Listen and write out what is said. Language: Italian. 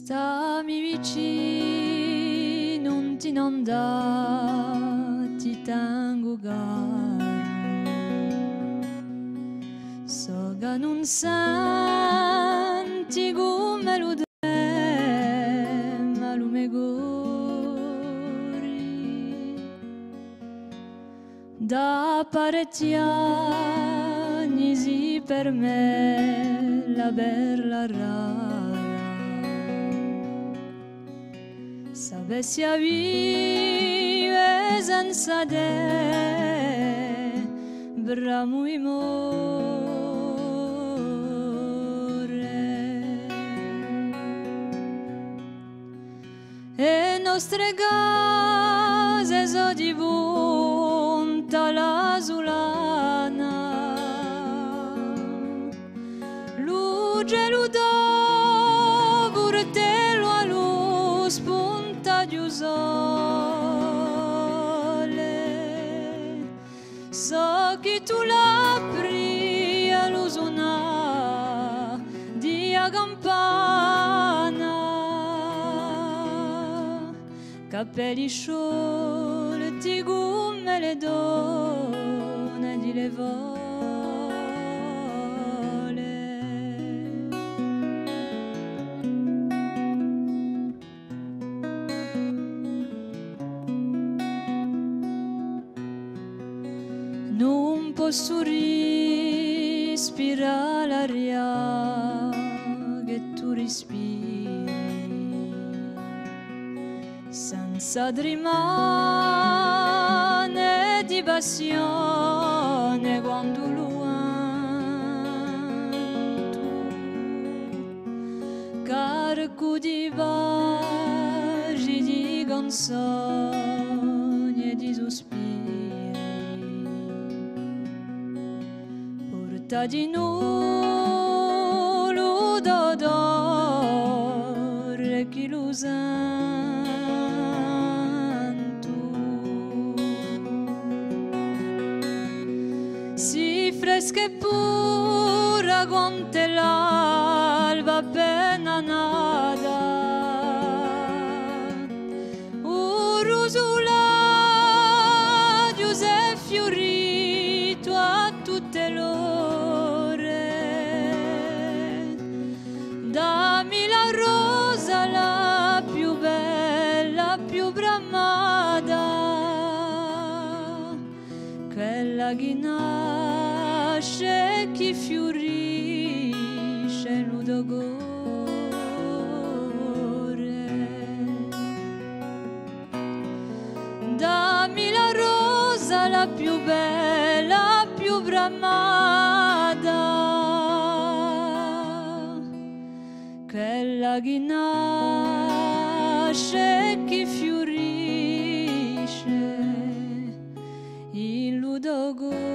Stammi vicino, non ti inondare, ti tengo caro. So che non senti come lo ma lo me gori. Da parecchi anni sì per me la bella rara. Sapessi a vive senza te, bramo amore. E nostre case so di punta la sulana, luce ludo pure te lo a lu spunta di sole. So che tu l'apri a lo suona di a campana, capelli sciolti come le donne di le vole. Non posso respirare l'aria che tu respiri senza rimane di passione quando lo tu carico di baci, di canzoni e di sospiri. Porta di nulla d'odore chi lo sento. Si fresca e pura quanto l'alba appena nata. Un rosulaio s'è fiorito a tutte l'ore. Dammi la rosa la più bella, più bramata, quella che nasce e che fiorisce l'udogore. Dammi la rosa la più bella, più bramata, quella che nasce e che fiorisce in ludogore.